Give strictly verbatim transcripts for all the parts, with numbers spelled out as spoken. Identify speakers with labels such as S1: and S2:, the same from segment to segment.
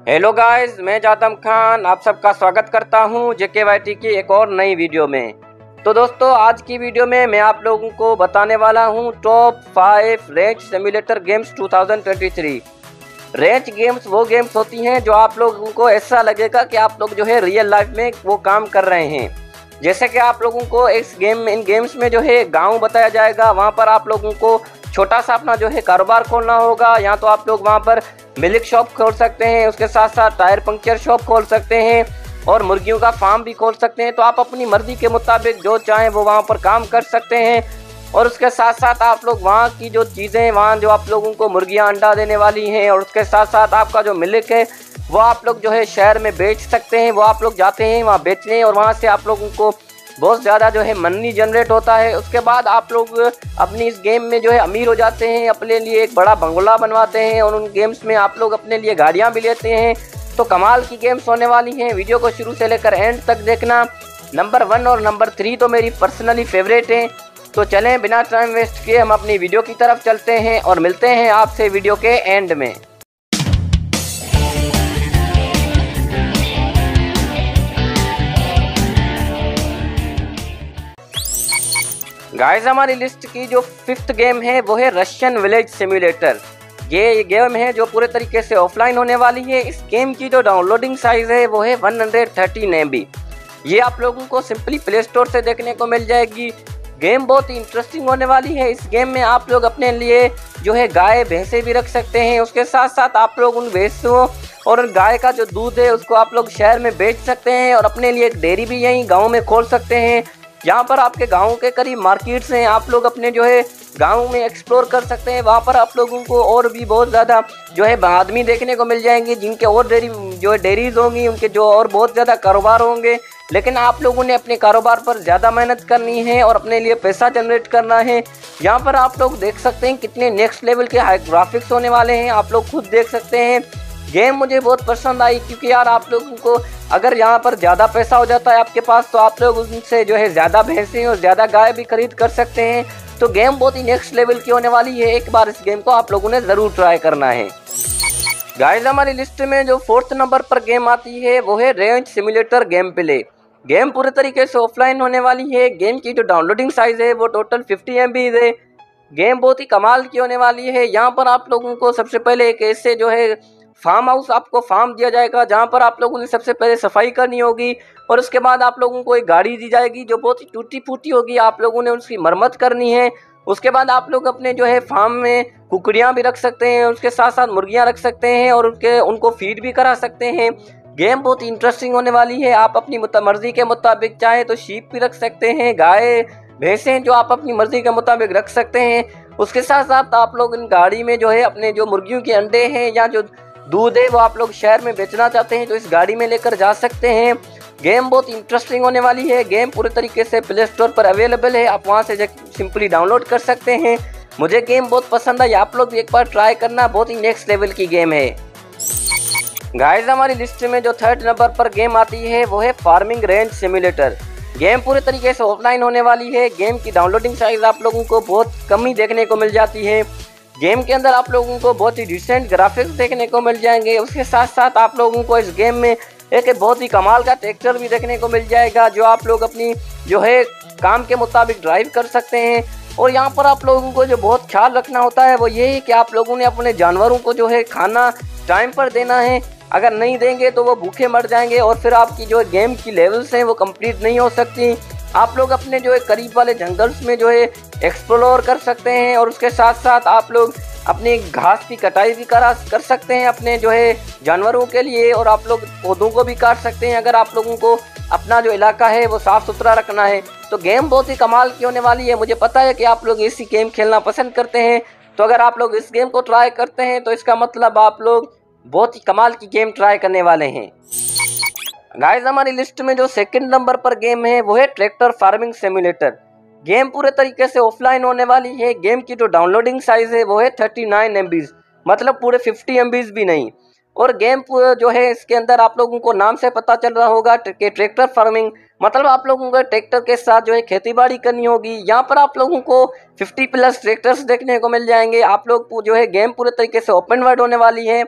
S1: Hello guys, मैं जादम खान आप सबका स्वागत करता हूं जेकेवाईटी की एक और नई वीडियो में। तो दोस्तों, आज की वीडियो में मैं आप लोगों को बताने वाला हूं top five wrench simulator games दो हज़ार तेईस। रेंच गेम्स वो गेम्स होती हैं जो आप लोगों को ऐसा लगेगा कि आप लोग जो है रियल लाइफ में वो काम कर रहे हैं। जैसे कि आप लोगों को इस गेम में इन गेम्स में जो है गाँव बताया जाएगा, वहाँ पर आप लोगों को छोटा सा अपना जो है कारोबार खोलना होगा। या तो आप लोग वहाँ पर मिल्क शॉप खोल सकते हैं, उसके साथ साथ टायर पंक्चर शॉप खोल सकते हैं और मुर्गियों का फार्म भी खोल सकते हैं। तो आप अपनी मर्जी के मुताबिक जो चाहें वो वहाँ पर काम कर सकते हैं। और उसके साथ साथ आप लोग वहाँ की जो चीज़ें, वहाँ जो आप लोगों को मुर्गियाँ अंडा देने वाली हैं और उसके साथ साथ आपका जो मिल्क है वो आप लोग जो है शहर में बेच सकते हैं। वो आप लोग जाते हैं वहाँ बेचने और वहाँ से आप लोगों को बहुत ज़्यादा जो है मनी जनरेट होता है। उसके बाद आप लोग अपनी इस गेम में जो है अमीर हो जाते हैं, अपने लिए एक बड़ा बंगला बनवाते हैं और उन गेम्स में आप लोग अपने लिए गाड़ियाँ भी लेते हैं। तो कमाल की गेम्स होने वाली हैं। वीडियो को शुरू से लेकर एंड तक देखना। नंबर वन और नंबर थ्री तो मेरी पर्सनली फेवरेट हैं। तो चलें बिना टाइम वेस्ट किए हम अपनी वीडियो की तरफ चलते हैं और मिलते हैं आपसे वीडियो के एंड में। गाइस, हमारी लिस्ट की जो फिफ्थ गेम है वो है रशियन विलेज सिमुलेटर। ये गेम है जो पूरे तरीके से ऑफलाइन होने वाली है। इस गेम की जो डाउनलोडिंग साइज है वो है एक सौ तेरह एम बी। ये आप लोगों को सिंपली प्ले स्टोर से देखने को मिल जाएगी। गेम बहुत ही इंटरेस्टिंग होने वाली है। इस गेम में आप लोग अपने लिए जो है गाय भैंसे भी रख सकते हैं। उसके साथ साथ आप लोग उन भैंसों और उन गाय का जो दूध है उसको आप लोग शहर में बेच सकते हैं और अपने लिए एक डेयरी भी यहीं गाँव में खोल सकते हैं। यहाँ पर आपके गाँव के करीब मार्केट्स हैं, आप लोग अपने जो है गाँव में एक्सप्लोर कर सकते हैं। वहाँ पर आप लोगों को और भी बहुत ज़्यादा जो है आदमी देखने को मिल जाएंगे जिनके और डेयरी जो है डेयरीज होंगी, उनके जो और बहुत ज़्यादा कारोबार होंगे। लेकिन आप लोगों ने अपने कारोबार पर ज़्यादा मेहनत करनी है और अपने लिए पैसा जनरेट करना है। यहाँ पर आप लोग देख सकते हैं कितने नेक्स्ट लेवल के हाई ग्राफिक्स होने वाले हैं, आप लोग खुद देख सकते हैं। गेम मुझे बहुत पसंद आई क्योंकि यार आप लोगों को अगर यहाँ पर ज़्यादा पैसा हो जाता है आपके पास तो आप लोग उनसे जो है ज़्यादा भैंसें और ज़्यादा गाय भी खरीद कर सकते हैं। तो गेम बहुत ही नेक्स्ट लेवल की होने वाली है। एक बार इस गेम को आप लोगों ने ज़रूर ट्राई करना है। गाइस, हमारी लिस्ट में जो फोर्थ नंबर पर गेम आती है वो है wrench simulator game play. Game पूरे तरीके से ऑफलाइन होने वाली है। गेम की जो डाउनलोडिंग साइज़ है वो टोटल फिफ्टी एम बी है। गेम बहुत ही कमाल की होने वाली है। यहाँ पर आप लोगों को सबसे पहले एक ऐसे जो है फार्म हाउस आपको फार्म दिया जाएगा जहाँ पर आप लोगों ने सबसे पहले सफाई करनी होगी और उसके बाद आप लोगों को एक गाड़ी दी जाएगी जो बहुत ही टूटी फूटी होगी, आप लोगों ने उसकी मरम्मत करनी है। उसके बाद आप लोग अपने जो है फार्म में कुकड़ियाँ भी रख सकते हैं, उसके साथ साथ मुर्गियाँ रख सकते हैं और उनके उनको फीड भी करा सकते हैं। गेम बहुत इंटरेस्टिंग होने वाली है। आप अपनी मर्जी के मुताबिक चाहे तो शीप भी रख सकते हैं, गाय भैंसें जो आप अपनी मर्जी के मुताबिक रख सकते हैं। उसके साथ साथ आप लोग इन गाड़ी में जो है अपने जो मुर्गियों के अंडे हैं या जो दूध है वो आप लोग शहर में बेचना चाहते हैं तो इस गाड़ी में लेकर जा सकते हैं। गेम बहुत इंटरेस्टिंग होने वाली है। गेम पूरे तरीके से प्ले स्टोर पर अवेलेबल है, आप वहां से सिंपली डाउनलोड कर सकते हैं। मुझे गेम बहुत पसंद आई, आप लोग भी एक बार ट्राई करना, बहुत ही नेक्स्ट लेवल की गेम है। गाइस, हमारी लिस्ट में जो थर्ड नंबर पर गेम आती है वो है फार्मिंग रेंच सिमुलेटर। गेम पूरे तरीके से ऑफलाइन होने वाली है। गेम की डाउनलोडिंग साइज आप लोगों को बहुत कम ही देखने को मिल जाती है। गेम के अंदर आप लोगों को बहुत ही डिसेंट ग्राफिक्स देखने को मिल जाएंगे। उसके साथ साथ आप लोगों को इस गेम में एक बहुत ही कमाल का ट्रैक्टर भी देखने को मिल जाएगा जो आप लोग अपनी जो है काम के मुताबिक ड्राइव कर सकते हैं। और यहाँ पर आप लोगों को जो बहुत ख्याल रखना होता है वो ये है कि आप लोगों ने अपने जानवरों को जो है खाना टाइम पर देना है। अगर नहीं देंगे तो वो भूखे मर जाएंगे और फिर आपकी जो गेम की लेवल्स हैं वो कंप्लीट नहीं हो सकती। आप लोग अपने जो है करीब वाले जंगल्स में जो है एक्सप्लोर कर सकते हैं और उसके साथ साथ आप लोग अपनी घास की कटाई भी करा कर सकते हैं अपने जो है जानवरों के लिए और आप लोग पौधों को भी काट सकते हैं अगर आप लोगों को अपना जो इलाका है वो साफ़ सुथरा रखना है। तो गेम बहुत ही कमाल की होने वाली है। मुझे पता है कि आप लोग ऐसी गेम खेलना पसंद करते हैं, तो अगर आप लोग इस गेम को ट्राई करते हैं तो इसका मतलब आप लोग बहुत ही कमाल की गेम ट्राई करने वाले हैं। गाइस, हमारी लिस्ट में जो सेकंड नंबर पर गेम है वो है ट्रैक्टर फार्मिंग सिमुलेटर। गेम पूरे तरीके से ऑफलाइन होने वाली है। गेम की जो डाउनलोडिंग साइज है वो है थर्टी नाइन एम बी, मतलब पूरे फिफ्टी एम बी भी नहीं। और गेम जो है इसके अंदर आप लोगों को नाम से पता चल रहा होगा कि ट्रैक्टर फार्मिंग, मतलब आप लोगों को ट्रैक्टर के साथ जो है खेतीबाड़ी करनी होगी। यहाँ पर आप लोगों को फिफ्टी प्लस ट्रैक्टर्स देखने को मिल जाएंगे। आप लोग जो है गेम पूरे तरीके से ओपन वर्ल्ड होने वाली है।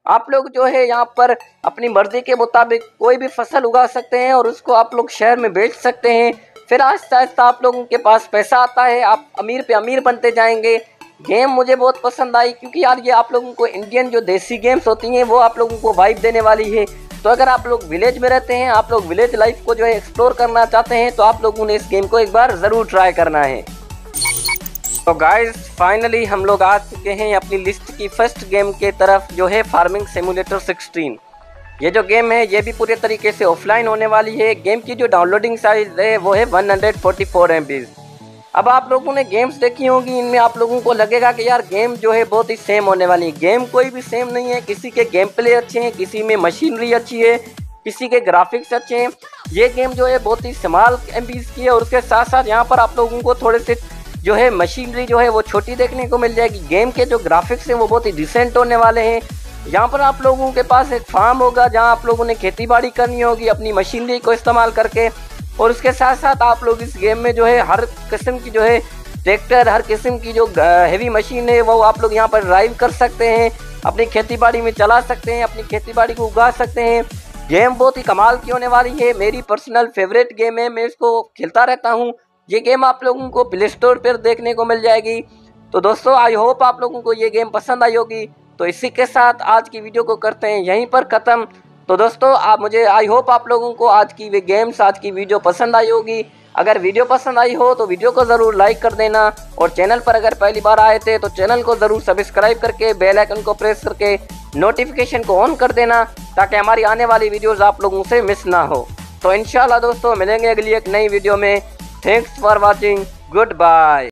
S1: आप लोग जो है यहाँ पर अपनी मर्जी के मुताबिक कोई भी फसल उगा सकते हैं और उसको आप लोग शहर में बेच सकते हैं। फिर आहिस्ता आहिस्ता आप लोगों के पास पैसा आता है, आप अमीर पे अमीर बनते जाएंगे। गेम मुझे बहुत पसंद आई क्योंकि यार ये आप लोगों को इंडियन जो देसी गेम्स होती हैं वो आप लोगों को वाइब देने वाली है। तो अगर आप लोग विलेज में रहते हैं, आप लोग विलेज लाइफ को जो है एक्सप्लोर करना चाहते हैं, तो आप लोगों ने इस गेम को एक बार ज़रूर ट्राई करना है। तो गाइस फाइनली हम लोग आ चुके हैं अपनी लिस्ट की फर्स्ट गेम के तरफ, जो है फार्मिंग सिमुलेटर सिक्सटीन। ये जो गेम है ये भी पूरे तरीके से ऑफलाइन होने वाली है। गेम की जो डाउनलोडिंग साइज है वो है one hundred forty four M B. अब आप लोगों ने गेम्स देखी होंगी, इनमें आप लोगों को लगेगा कि यार गेम जो है बहुत ही सेम होने वाली है। गेम कोई भी सेम नहीं है, किसी के गेम प्ले अच्छे हैं, किसी में मशीनरी अच्छी है, किसी के ग्राफिक्स अच्छे हैं। ये गेम जो है बहुत ही स्मॉल एम बी की है और उसके साथ साथ यहाँ पर आप लोगों को थोड़े से जो है मशीनरी जो है वो छोटी देखने को मिल जाएगी। गेम के जो ग्राफिक्स हैं वो बहुत ही डिसेंट होने वाले हैं। यहाँ पर आप लोगों के पास एक फार्म होगा जहाँ आप लोगों ने खेती बाड़ी करनी होगी अपनी मशीनरी को इस्तेमाल करके, और उसके साथ साथ आप लोग इस गेम में जो है हर किस्म की जो है ट्रैक्टर, हर किस्म की जो हेवी मशीन है वो आप लोग यहाँ पर ड्राइव कर सकते हैं, अपनी खेती बाड़ी में चला सकते हैं, अपनी खेती बाड़ी को उगा सकते हैं। गेम बहुत ही कमाल की होने वाली है, मेरी पर्सनल फेवरेट गेम है, मैं इसको खेलता रहता हूँ। ये गेम आप लोगों को प्ले स्टोर पर देखने को मिल जाएगी। तो दोस्तों आई होप आप लोगों को ये गेम पसंद आई होगी। तो इसी के साथ आज की वीडियो को करते हैं यहीं पर ख़त्म। तो दोस्तों आप मुझे आई होप आप लोगों को आज की वे गेम्स, आज की वीडियो पसंद आई होगी। अगर वीडियो पसंद आई हो तो वीडियो को ज़रूर लाइक कर देना, और चैनल पर अगर पहली बार आए थे तो चैनल को ज़रूर सब्सक्राइब करके बेल आइकन को प्रेस करके नोटिफिकेशन को ऑन कर देना, ताकि हमारी आने वाली वीडियोज़ आप लोगों से मिस ना हो। तो इंशाल्लाह दोस्तों मिलेंगे अगली एक नई वीडियो में। Thanks for watching, good bye.